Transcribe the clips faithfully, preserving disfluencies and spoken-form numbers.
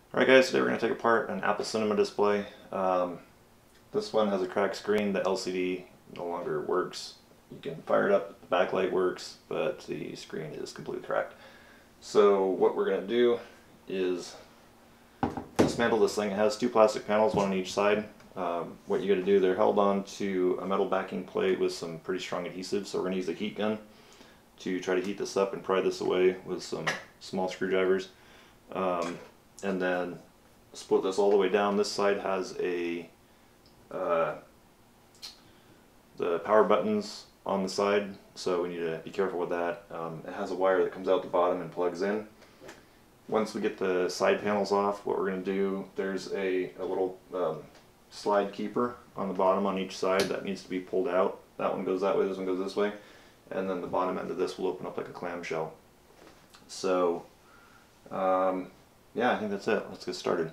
Alright guys, today we're going to take apart an Apple Cinema display. Um, this one has a cracked screen. The L C D no longer works. You can fire it up, the backlight works, but the screen is completely cracked. So what we're going to do is dismantle this thing. It has two plastic panels, one on each side. Um, what you got to do, they're held on to a metal backing plate with some pretty strong adhesive, so we're going to use a heat gun to try to heat this up and pry this away with some small screwdrivers. Um, and then split this all the way down. This side has a uh, the power buttons on the side, so we need to be careful with that. Um, it has a wire that comes out the bottom and plugs in. Once we get the side panels off, what we're going to do, there's a, a little um, slide keeper on the bottom on each side that needs to be pulled out. That one goes that way, this one goes this way, and then the bottom end of this will open up like a clamshell. So um, yeah, I think that's it. Let's get started.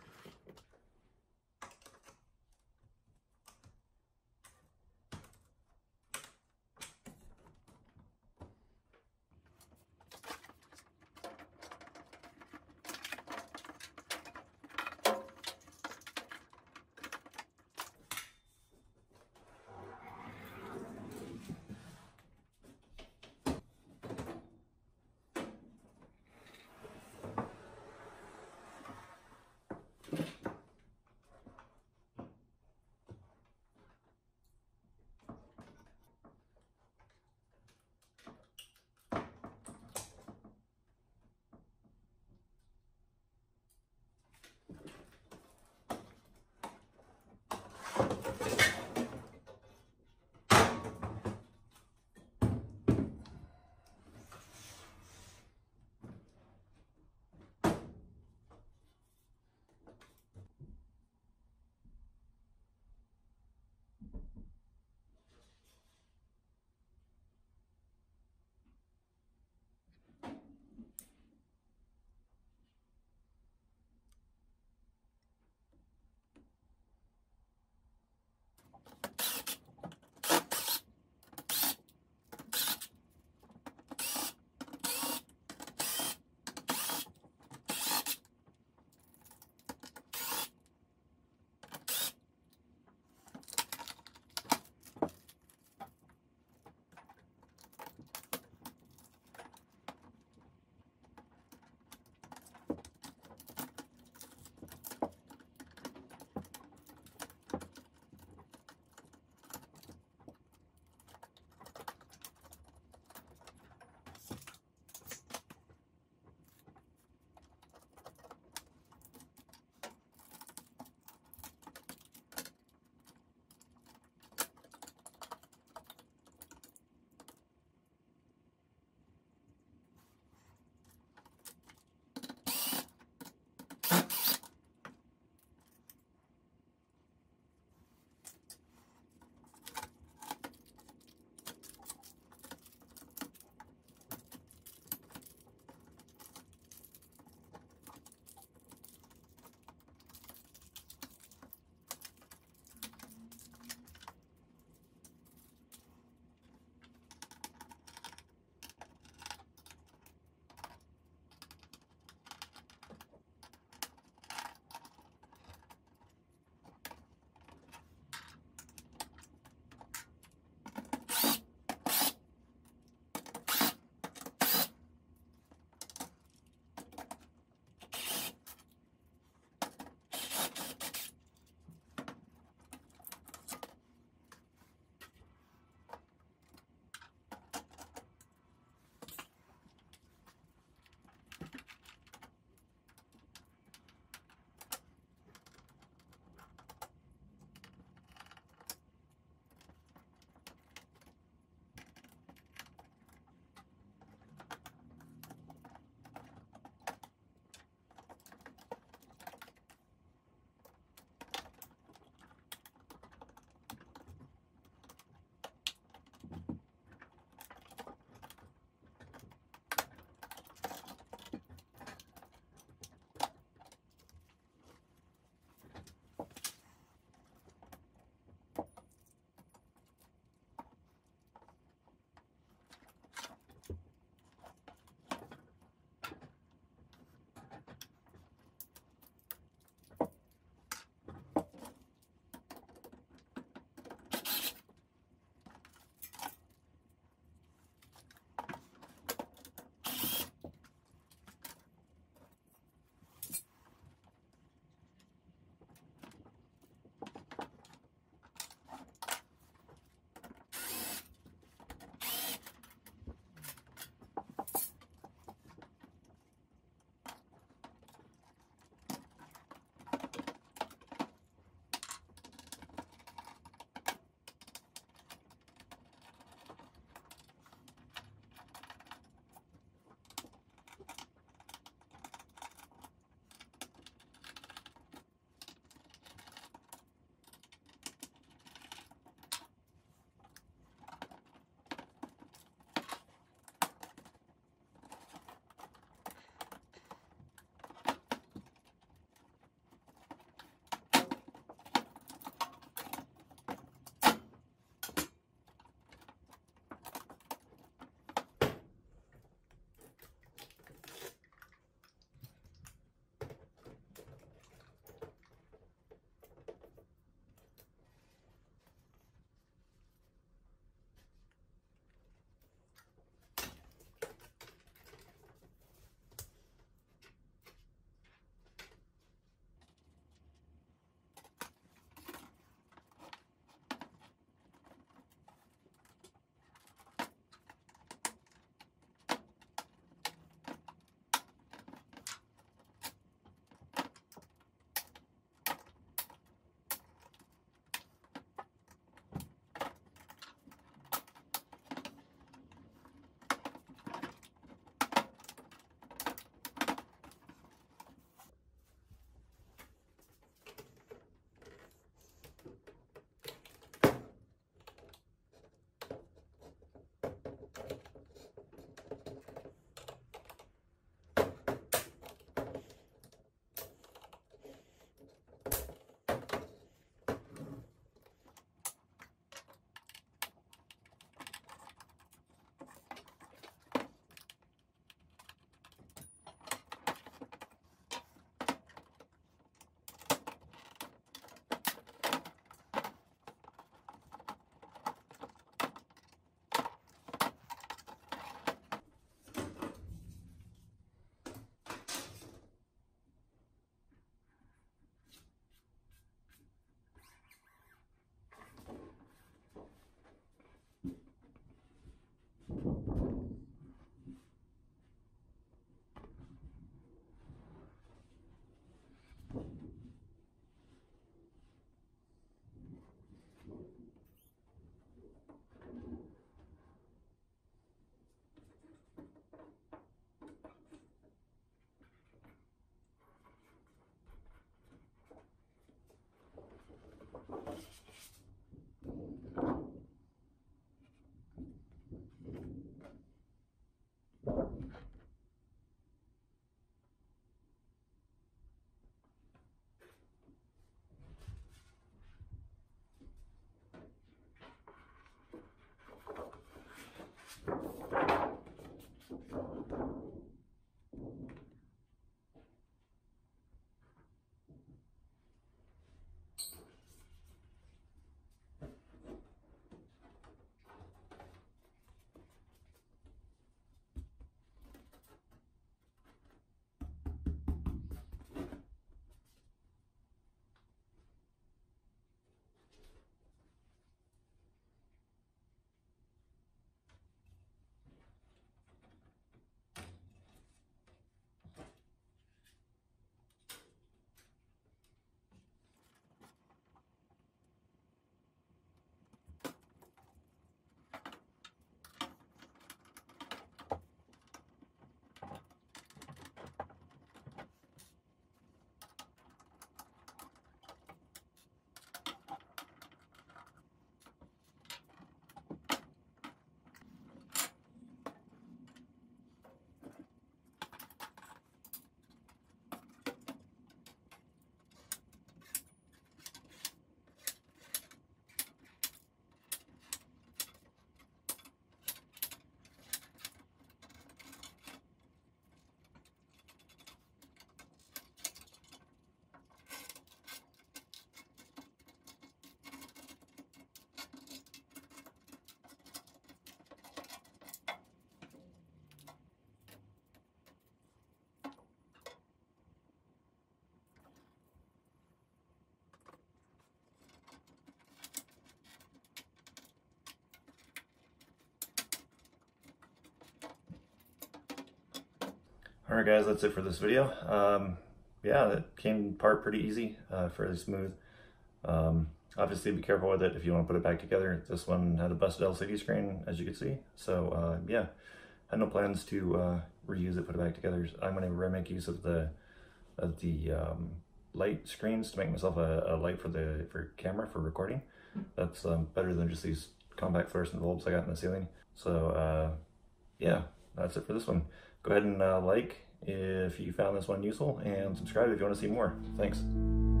Alright guys, that's it for this video. Um, yeah, it came apart pretty easy, uh, fairly smooth. Um, obviously be careful with it if you want to put it back together. This one had a busted L C D screen, as you can see. So uh, yeah, had no plans to uh, reuse it, put it back together. I'm going to make use of the of the um, light screens to make myself a, a light for the for camera for recording. That's um, better than just these compact fluorescent bulbs I got in the ceiling. So uh, yeah, that's it for this one. Go ahead and uh, like if you found this one useful, and subscribe if you want to see more. Thanks.